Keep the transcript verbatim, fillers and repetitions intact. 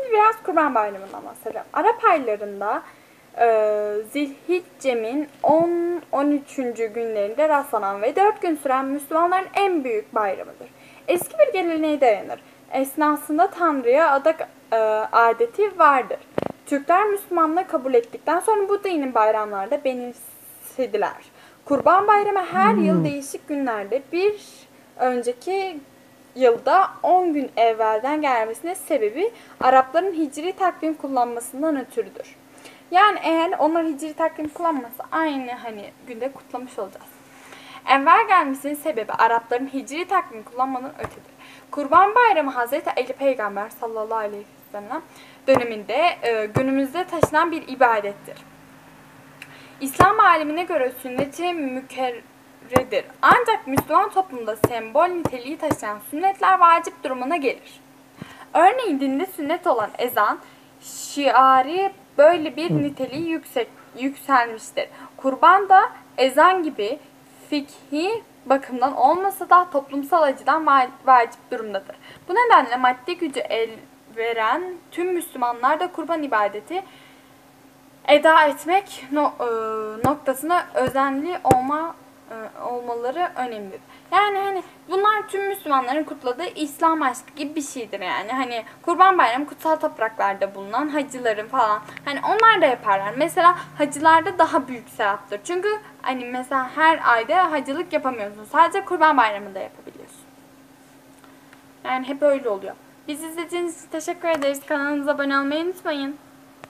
Şimdi biraz Kurban Bayramı'ndan bahsedeceğim. Arap aylarında e, Zilhicce'nin on on üçüncü günlerinde rastlanan ve dört gün süren Müslümanların en büyük bayramıdır. Eski bir geleneğe dayanır. Esnasında Tanrı'ya adak e, adeti vardır. Türkler Müslümanlığı kabul ettikten sonra bu dinin bayramlarda benimsediler. Kurban Bayramı her yıl değişik günlerde bir önceki yılda on gün evvelden gelmesinin sebebi Arapların hicri takvim kullanmasından ötürüdür. Yani eğer onlar hicri takvim kullanmasa aynı hani günde kutlamış olacağız. Evvel gelmesinin sebebi Arapların hicri takvim kullanmanın ötedir. Kurban Bayramı Hazreti Ali Peygamber sallallahu aleyhi ve sellem döneminde e, günümüzde taşınan bir ibadettir. İslam alemine göre sünnet-i mükerredir. Ancak Müslüman toplumda sembol niteliği taşıyan sünnetler vacip durumuna gelir. Örneğin dinde sünnet olan ezan, şiari böyle bir niteliği yüksek, yükselmiştir. Kurban da ezan gibi fikhi bakımdan olmasa da toplumsal açıdan vacip durumdadır. Bu nedenle maddi gücü el veren tüm Müslümanlar da kurban ibadeti eda etmek noktasına özenli olma olmaları önemlidir. Yani hani bunlar tüm Müslümanların kutladığı İslam aşkı gibi bir şeydir yani. Hani Kurban Bayramı kutsal topraklarda bulunan hacıların falan. Hani onlar da yaparlar. Mesela hacılarda daha büyük sevaptır. Çünkü hani mesela her ayda hacılık yapamıyorsun. Sadece Kurban Bayramı'nda yapabiliyorsun. Yani hep öyle oluyor. Bizi izlediğiniz için teşekkür ederiz. Kanalımıza abone olmayı unutmayın.